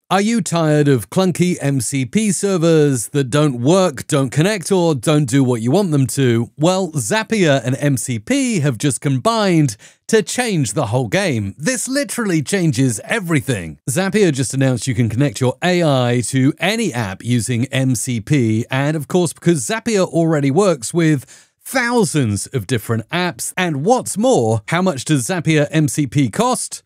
Are you tired of clunky MCP servers that don't work, don't connect, or don't do what you want them to? Well, Zapier and MCP have just combined to change the whole game. This literally changes everything. Zapier just announced you can connect your AI to any app using MCP, and of course, because Zapier already works with thousands of different apps, and what's more, how much does Zapier MCP cost?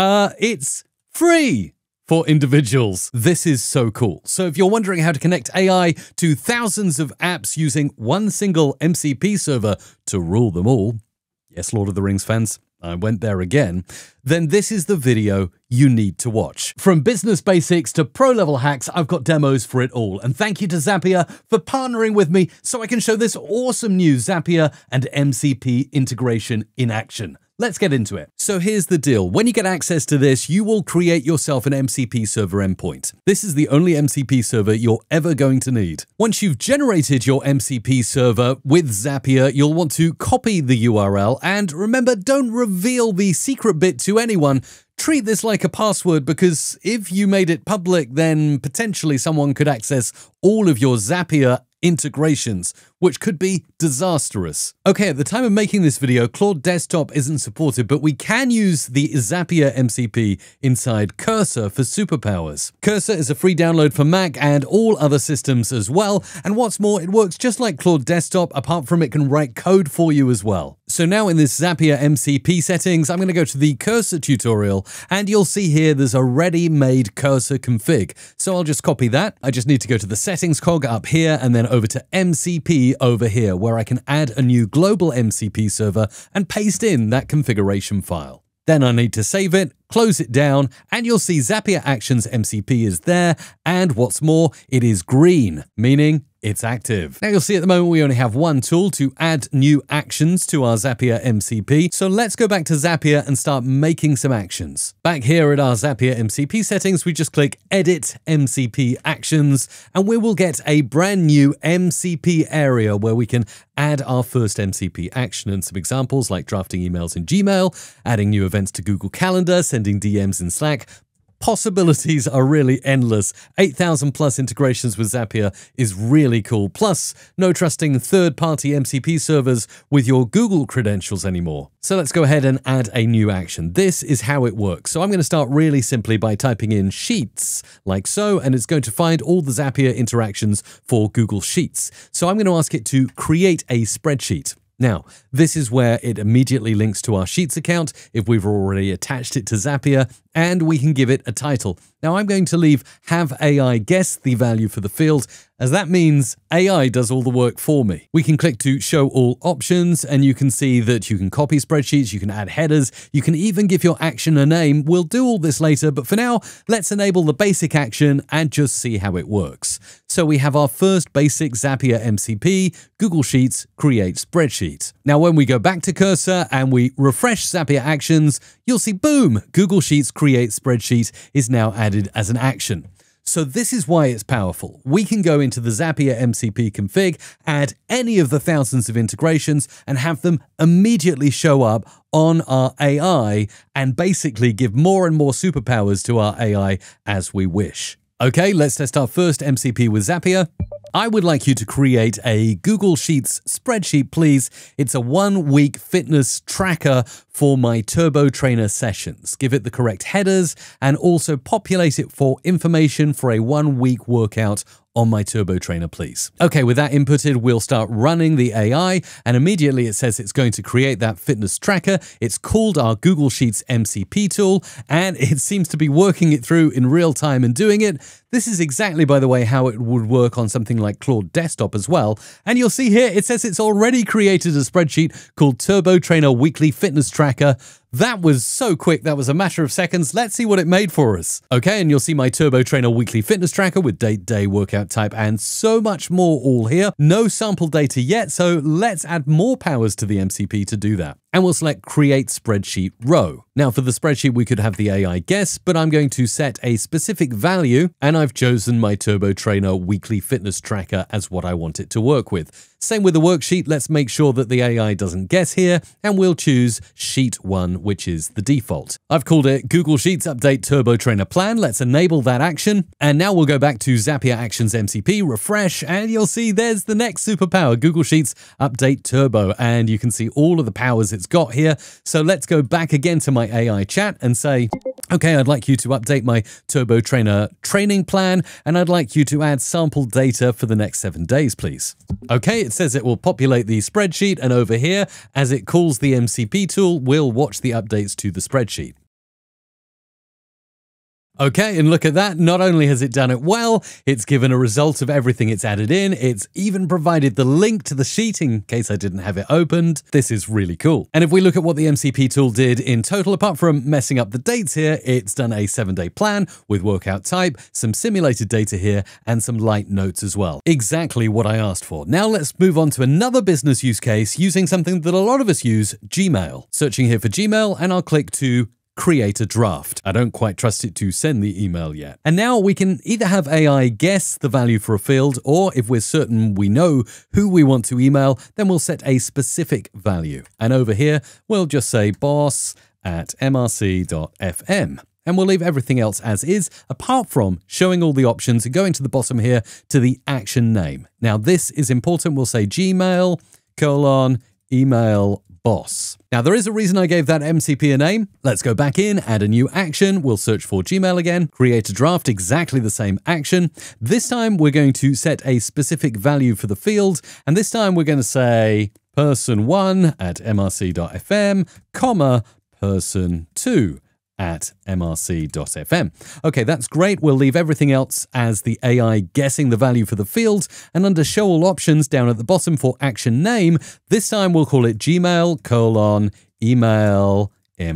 It's free for individuals. This is so cool. So if you're wondering how to connect AI to thousands of apps using one single MCP server to rule them all, yes, Lord of the Rings fans, I went there again, then this is the video you need to watch. From business basics to pro-level hacks, I've got demos for it all. And thank you to Zapier for partnering with me so I can show this awesome new Zapier and MCP integration in action. Let's get into it. So here's the deal. When you get access to this, you will create yourself an MCP server endpoint. This is the only MCP server you're ever going to need. Once you've generated your MCP server with Zapier, you'll want to copy the URL, and remember, don't reveal the secret bit to anyone. Treat this like a password, because if you made it public, then potentially someone could access all of your Zapier integrations, which could be disastrous. Okay, at the time of making this video, Claude Desktop isn't supported, but we can use the Zapier MCP inside Cursor for superpowers. Cursor is a free download for Mac and all other systems as well, and what's more, it works just like Claude Desktop, apart from it can write code for you as well. So now in this Zapier MCP settings, I'm going to go to the Cursor tutorial, and you'll see here there's a ready-made Cursor config. So I'll just copy that. I just need to go to the settings cog up here and then over to MCP over here, where I can add a new global MCP server and paste in that configuration file. Then I need to save it, close it down, and you'll see Zapier Actions MCP is there, and what's more, it is green, meaning it's active. Now you'll see at the moment we only have one tool to add new actions to our Zapier MCP, so let's go back to Zapier and start making some actions. Back here at our Zapier MCP settings, we just click Edit MCP Actions, and we will get a brand new MCP area where we can add our first MCP action, and some examples like drafting emails in Gmail, adding new events to Google Calendar, sending DMs in Slack. Possibilities are really endless. 8,000 plus integrations with Zapier is really cool. Plus, no trusting third-party MCP servers with your Google credentials anymore. So let's go ahead and add a new action. This is how it works. So I'm going to start really simply by typing in Sheets, like so, and it's going to find all the Zapier interactions for Google Sheets. So I'm going to ask it to create a spreadsheet. Now, this is where it immediately links to our Sheets account if we've already attached it to Zapier, and we can give it a title. Now, I'm going to leave Have AI Guess the value for the field, as that means AI does all the work for me. We can click to Show All Options, and you can see that you can copy spreadsheets, you can add headers, you can even give your action a name. We'll do all this later, but for now, let's enable the basic action and just see how it works. So we have our first basic Zapier MCP, Google Sheets, Create Spreadsheet. Now, when we go back to Cursor and we refresh Zapier Actions, you'll see, boom, Google Sheets Create Spreadsheet is now added as an action. So this is why it's powerful. We can go into the Zapier MCP config, add any of the thousands of integrations, and have them immediately show up on our AI and basically give more and more superpowers to our AI as we wish. Okay, let's test our first MCP with Zapier. I would like you to create a Google Sheets spreadsheet, please. It's a 1-week fitness tracker for my Turbo Trainer sessions. Give it the correct headers and also populate it for information for a 1-week workout on my Turbo Trainer, please. Okay, with that inputted, we'll start running the AI, and immediately it says it's going to create that fitness tracker. It's called our Google Sheets MCP tool, and it seems to be working it through in real time and doing it. This is exactly, by the way, how it would work on something like Claude Desktop as well. And you'll see here, it says it's already created a spreadsheet called Turbo Trainer Weekly Fitness Tracker. That was so quick, that was a matter of seconds. Let's see what it made for us. Okay, and you'll see my Turbo Trainer Weekly Fitness Tracker with date, day, workout type, and so much more all here. No sample data yet, so let's add more powers to the MCP to do that. And we'll select Create Spreadsheet Row. Now for the spreadsheet, we could have the AI guess, but I'm going to set a specific value, and I've chosen my Turbo Trainer Weekly Fitness Tracker as what I want it to work with. Same with the worksheet, let's make sure that the AI doesn't guess here, and we'll choose Sheet 1 which is the default. I've called it Google Sheets Update Turbo Trainer Plan. Let's enable that action. And now we'll go back to Zapier Actions MCP, refresh, and you'll see there's the next superpower, Google Sheets Update Turbo. And you can see all of the powers it's got here. So let's go back again to my AI chat and say, okay, I'd like you to update my Turbo Trainer training plan, and I'd like you to add sample data for the next 7 days, please. Okay, it says it will populate the spreadsheet, and over here, as it calls the MCP tool, we'll watch the updates to the spreadsheet. Okay, and look at that. Not only has it done it well, it's given a result of everything it's added in. It's even provided the link to the sheet in case I didn't have it opened. This is really cool. And if we look at what the MCP tool did in total, apart from messing up the dates here, it's done a 7-day plan with workout type, some simulated data here, and some light notes as well. Exactly what I asked for. Now let's move on to another business use case using something that a lot of us use, Gmail. Searching here for Gmail, and I'll click to create a draft. I don't quite trust it to send the email yet. And now we can either have AI guess the value for a field, or if we're certain we know who we want to email, then we'll set a specific value. And over here, we'll just say boss@mrc.fm. And we'll leave everything else as is, apart from showing all the options and going to the bottom here to the action name. Now this is important. We'll say Gmail, email boss. Now there is a reason I gave that MCP a name. Let's go back in, add a new action. We'll search for Gmail again, create a draft, exactly the same action. This time we're going to set a specific value for the field. And this time we're going to say person1@mrc.fm, person2@mrc.fm. Okay, that's great. We'll leave everything else as the AI guessing the value for the field, and under show all options down at the bottom for action name, this time we'll call it Gmail, email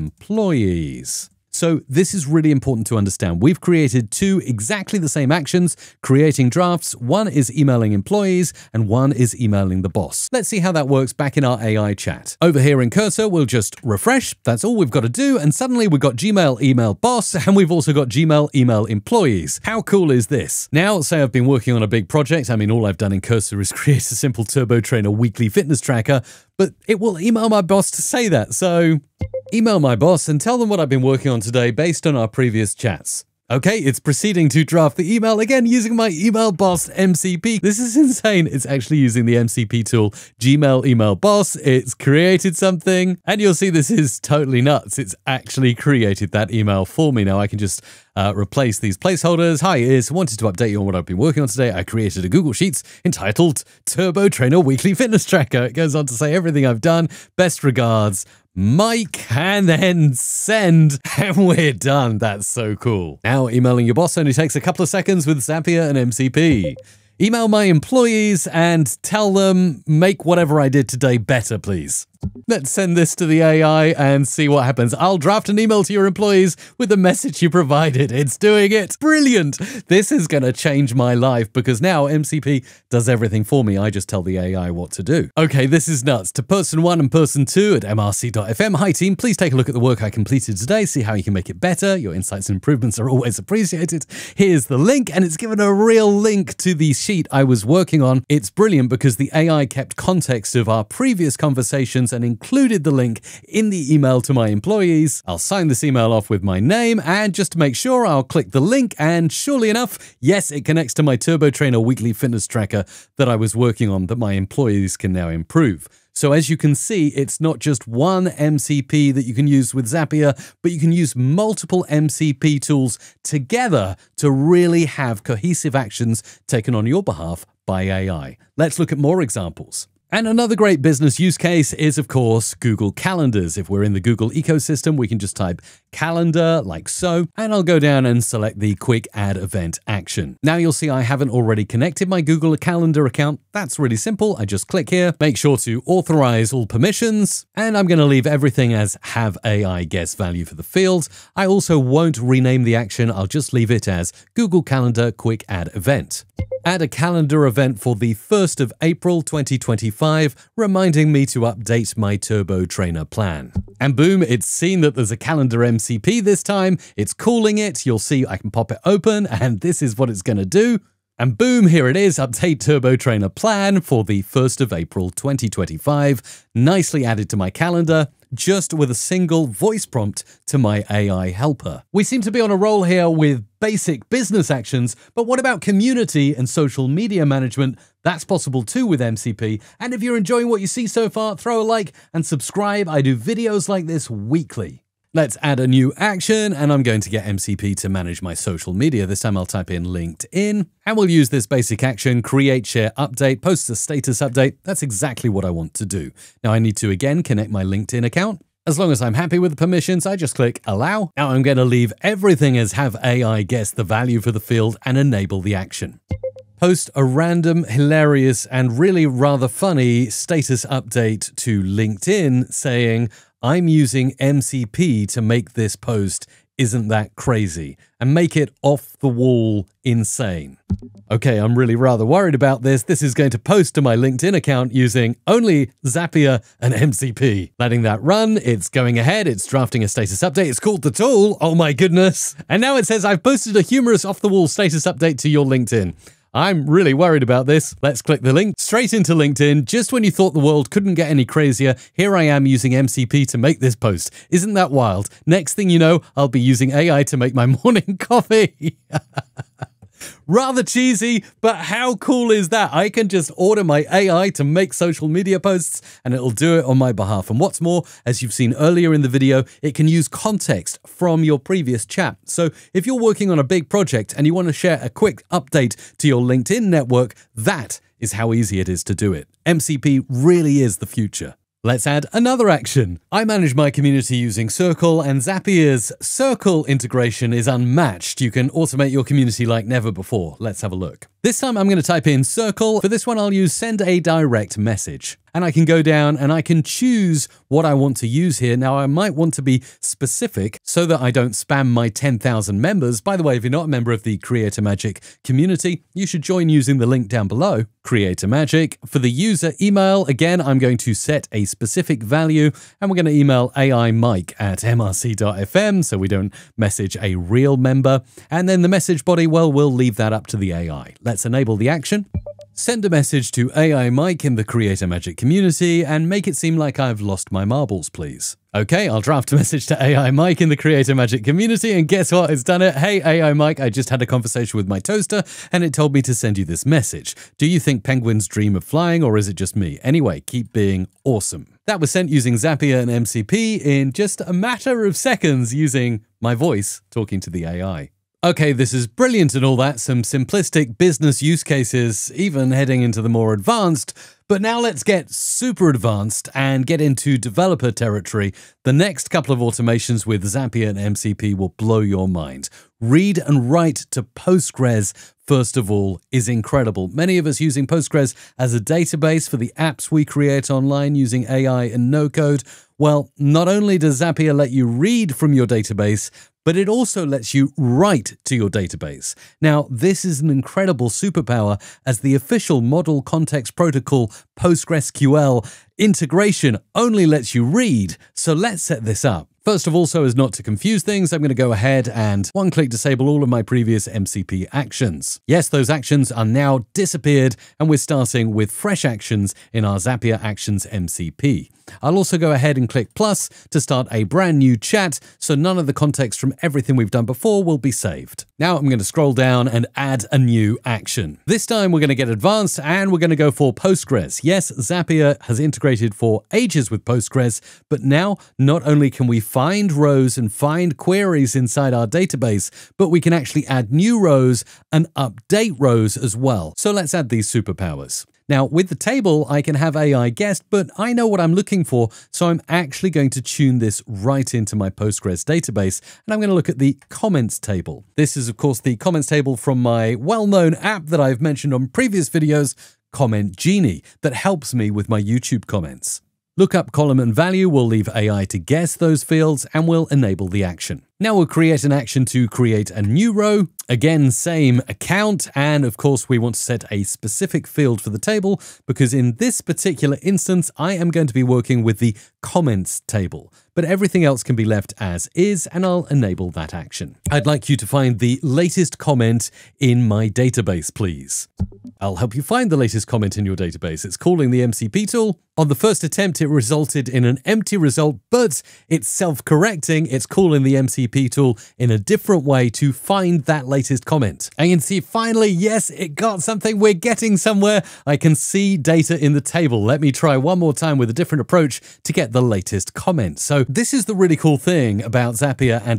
employees. So this is really important to understand. We've created two exactly the same actions, creating drafts. One is emailing employees and one is emailing the boss. Let's see how that works back in our AI chat. Over here in Cursor, we'll just refresh. That's all we've got to do. And suddenly we've got Gmail, email boss, and we've also got Gmail, email employees. How cool is this? Now, say I've been working on a big project. I mean, all I've done in Cursor is create a simple Turbo Trainer weekly fitness tracker, but it will email my boss to say that. So email my boss and tell them what I've been working on today based on our previous chats. Okay, it's proceeding to draft the email again using my email boss MCP. This is insane. It's actually using the MCP tool, Gmail email boss. It's created something, and you'll see this is totally nuts. It's actually created that email for me. Now I can just replace these placeholders. Hi, I wanted to update you on what I've been working on today. I created a Google Sheets entitled Turbo Trainer Weekly Fitness Tracker. It goes on to say everything I've done. Best regards, Mike, and then send, and we're done. That's so cool. Now, emailing your boss only takes a couple of seconds with Zapier and MCP. Email my employees and tell them, make whatever I did today better, please. Let's send this to the AI and see what happens. I'll draft an email to your employees with the message you provided. It's doing it. Brilliant. This is going to change my life because now MCP does everything for me. I just tell the AI what to do. Okay, this is nuts. To person1 and person2@mrc.fm. Hi team, please take a look at the work I completed today. See how you can make it better. Your insights and improvements are always appreciated. Here's the link, and it's given a real link to the sheet I was working on. It's brilliant because the AI kept context of our previous conversations and included the link in the email to my employees. I'll sign this email off with my name, and just to make sure, I'll click the link, and surely enough, yes, it connects to my Turbo Trainer weekly fitness tracker that I was working on that my employees can now improve. So as you can see, it's not just one MCP that you can use with Zapier, but you can use multiple MCP tools together to really have cohesive actions taken on your behalf by AI. Let's look at more examples. And another great business use case is, of course, Google Calendars. If we're in the Google ecosystem, we can just type calendar like so, and I'll go down and select the quick add event action. Now you'll see I haven't already connected my Google Calendar account. That's really simple. I just click here, make sure to authorize all permissions, and I'm going to leave everything as have AI guess value for the field. I also won't rename the action. I'll just leave it as Google Calendar quick add event. Add a calendar event for the 1st of April 2025, reminding me to update my Turbo Trainer plan. And boom, it's seen that there's a Calendar MCP this time. It's calling it. You'll see I can pop it open, and this is what it's going to do. And boom, here it is, update Turbo Trainer plan for the 1st of April 2025. Nicely added to my calendar. just with a single voice prompt to my AI helper. We seem to be on a roll here with basic business actions, but what about community and social media management? That's possible too with MCP. And if you're enjoying what you see so far, throw a like and subscribe. I do videos like this weekly. Let's add a new action, and I'm going to get MCP to manage my social media. This time I'll type in LinkedIn, and we'll use this basic action, create, share, update, post a status update. That's exactly what I want to do. Now I need to again connect my LinkedIn account. As long as I'm happy with the permissions, I just click allow. Now I'm going to leave everything as have AI guess the value for the field and enable the action. Post a random, hilarious, and really rather funny status update to LinkedIn saying, I'm using MCP to make this post. Isn't that crazy? And make it off the wall insane. Okay, I'm really rather worried about this. This is going to post to my LinkedIn account using only Zapier and MCP. Letting that run, it's going ahead, it's drafting a status update, it's called the tool, oh my goodness. And now it says I've posted a humorous off-the-wall status update to your LinkedIn. I'm really worried about this. Let's click the link straight into LinkedIn. Just when you thought the world couldn't get any crazier, here I am using MCP to make this post. Isn't that wild? Next thing you know, I'll be using AI to make my morning coffee. Rather cheesy, but how cool is that? I can just order my AI to make social media posts and it'll do it on my behalf. And what's more, as you've seen earlier in the video, it can use context from your previous chat. So if you're working on a big project and you want to share a quick update to your LinkedIn network, that is how easy it is to do it. MCP really is the future. Let's add another action. I manage my community using Circle, and Zapier's Circle integration is unmatched. You can automate your community like never before. Let's have a look. This time I'm going to type in Circle. For this one, I'll use send a direct message. And I can go down and I can choose what I want to use here. Now, I might want to be specific so that I don't spam my 10,000 members. By the way, if you're not a member of the Creator Magic community, you should join using the link down below. Creator Magic. For the user email, again, I'm going to set a specific value and we're going to email aimike@mrc.fm so we don't message a real member. And then the message body, well, we'll leave that up to the AI. Let's enable the action. Send a message to AI Mike in the Creator Magic community and make it seem like I've lost my marbles, please. Okay, I'll draft a message to AI Mike in the Creator Magic community, and guess what? It's done it. Hey, AI Mike, I just had a conversation with my toaster, and it told me to send you this message. Do you think penguins dream of flying, or is it just me? Anyway, keep being awesome. That was sent using Zapier and MCP in just a matter of seconds using my voice talking to the AI. Okay, this is brilliant and all that, some simplistic business use cases, even heading into the more advanced, but now let's get super advanced and get into developer territory. The next couple of automations with Zapier and MCP will blow your mind. Read and write to Postgres, first of all, is incredible. Many of us using Postgres as a database for the apps we create online using AI and no code. Well, not only does Zapier let you read from your database, but it also lets you write to your database. Now, this is an incredible superpower as the official model context protocol PostgreSQL integration only lets you read. So let's set this up. First of all, so as not to confuse things, I'm going to go ahead and one-click disable all of my previous MCP actions. Yes, those actions are now disappeared, and we're starting with fresh actions in our Zapier Actions MCP. I'll also go ahead and click plus to start a brand new chat, so none of the context from everything we've done before will be saved. Now I'm going to scroll down and add a new action. This time we're going to get advanced and we're going to go for Postgres. Yes, Zapier has integrated for ages with Postgres, but now not only can we find rows and find queries inside our database, but we can actually add new rows and update rows as well. So let's add these superpowers. Now, with the table, I can have AI guessed, but I know what I'm looking for, so I'm actually going to tune this right into my Postgres database, and I'm going to look at the comments table. This is, of course, the comments table from my well-known app that I've mentioned on previous videos, Comment Genie, that helps me with my YouTube comments. Lookup column and value will leave AI to guess those fields and will enable the action. Now we'll create an action to create a new row. Again, same account. And of course, we want to set a specific field for the table because in this particular instance, I am going to be working with the comments table, but everything else can be left as is, and I'll enable that action. I'd like you to find the latest comment in my database, please. I'll help you find the latest comment in your database. It's calling the MCP tool. On the first attempt, it resulted in an empty result, but it's self-correcting. It's calling the MCP tool in a different way to find that latest comment. And you can see finally, yes, it got something. We're getting somewhere. I can see data in the table. Let me try one more time with a different approach to get the latest comment. So this is the really cool thing about Zapier and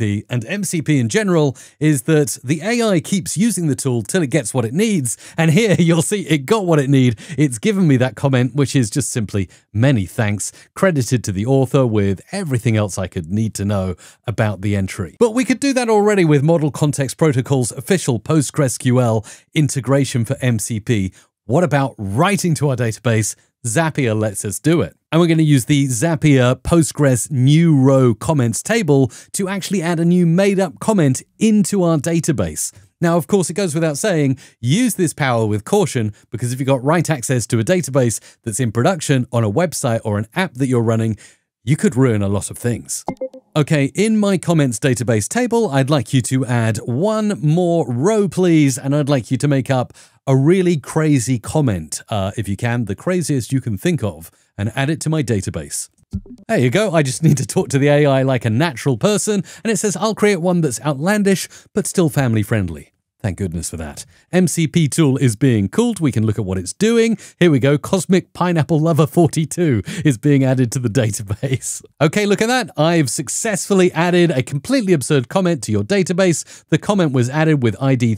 MCP in general, is that the AI keeps using the tool till it gets what it needs. And here you'll see it got what it needed. It's given me that comment, which is just simply many thanks, credited to the author with everything else I could need to know about the entry. But we could do that already with Model Context Protocol's official PostgreSQL integration for MCP. What about writing to our database? Zapier lets us do it. And we're going to use the Zapier Postgres new row comments table to actually add a new made-up comment into our database. Now, of course, it goes without saying, use this power with caution, because if you've got write access to a database that's in production on a website or an app that you're running, you could ruin a lot of things. Okay, in my comments database table, I'd like you to add one more row, please, and I'd like you to make up a really crazy comment, if you can, the craziest you can think of, and add it to my database. There you go. I just need to talk to the AI like a natural person, and it says I'll create one that's outlandish, but still family friendly. Thank goodness for that. MCP tool is being called. We can look at what it's doing. Here we go. Cosmic Pineapple Lover 42 is being added to the database. Okay, look at that. I've successfully added a completely absurd comment to your database. The comment was added with ID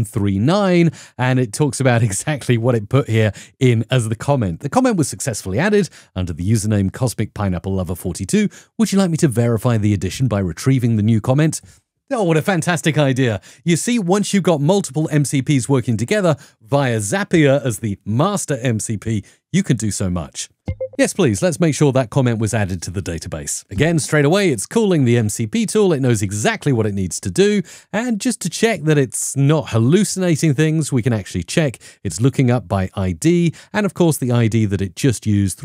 3139, and it talks about exactly what it put here in as the comment. The comment was successfully added under the username Cosmic Pineapple Lover 42. Would you like me to verify the addition by retrieving the new comment? Oh, what a fantastic idea. You see, once you've got multiple MCPs working together via Zapier as the master MCP, you can do so much. Yes, please, let's make sure that comment was added to the database. Again, straight away, it's calling the MCP tool. It knows exactly what it needs to do. And just to check that it's not hallucinating things, we can actually check it's looking up by ID. And of course, the ID that it just used,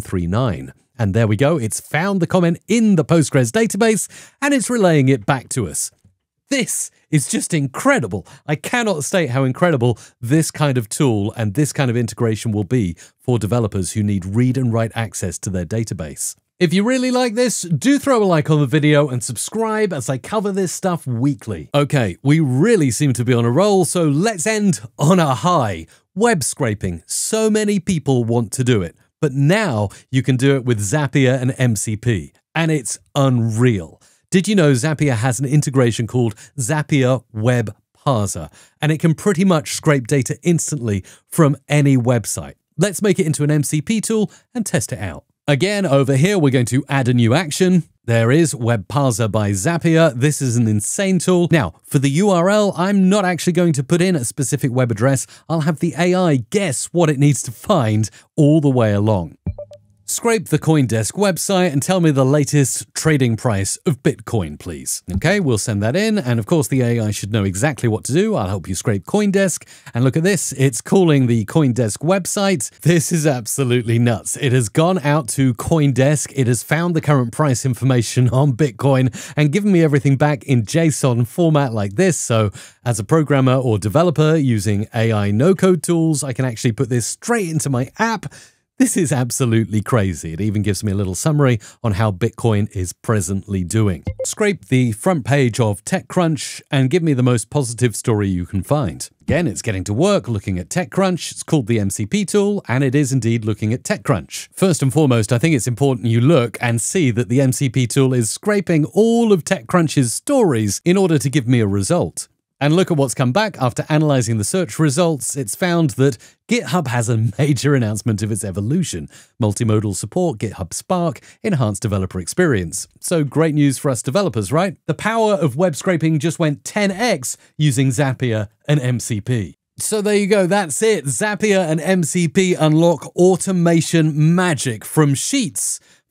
3139. And there we go, it's found the comment in the Postgres database, and it's relaying it back to us. This is just incredible. I cannot state how incredible this kind of tool and this kind of integration will be for developers who need read and write access to their database. If you really like this, do throw a like on the video and subscribe as I cover this stuff weekly. Okay, we really seem to be on a roll, so let's end on a high. Web scraping. So many people want to do it. But now you can do it with Zapier and MCP, and it's unreal. Did you know Zapier has an integration called Zapier Web Parser, and it can pretty much scrape data instantly from any website? Let's make it into an MCP tool and test it out. Again, over here, we're going to add a new action. There is Web Parser by Zapier. This is an insane tool. Now, for the URL, I'm not actually going to put in a specific web address. I'll have the AI guess what it needs to find all the way along. Scrape the CoinDesk website and tell me the latest trading price of Bitcoin, please. Okay, we'll send that in. And of course, the AI should know exactly what to do. I'll help you scrape CoinDesk. And look at this. It's calling the CoinDesk website. This is absolutely nuts. It has gone out to CoinDesk. It has found the current price information on Bitcoin and given me everything back in JSON format like this. So as a programmer or developer using AI no-code tools, I can actually put this straight into my app. This is absolutely crazy. It even gives me a little summary on how Bitcoin is presently doing. Scrape the front page of TechCrunch and give me the most positive story you can find. Again, it's getting to work looking at TechCrunch. It's called the MCP tool, and it is indeed looking at TechCrunch. First and foremost, I think it's important you look and see that the MCP tool is scraping all of TechCrunch's stories in order to give me a result. And look at what's come back after analyzing the search results. It's found that GitHub has a major announcement of its evolution. Multimodal support, GitHub Spark, enhanced developer experience. So great news for us developers, right? The power of web scraping just went 10x using Zapier and MCP. So there you go, that's it. Zapier and MCP unlock automation magic from sheets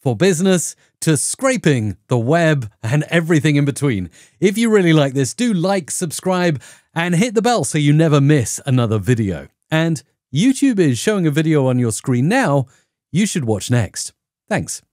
for business to scraping the web and everything in between. If you really like this, do like, subscribe, and hit the bell so you never miss another video. And YouTube is showing a video on your screen now you should watch next. Thanks.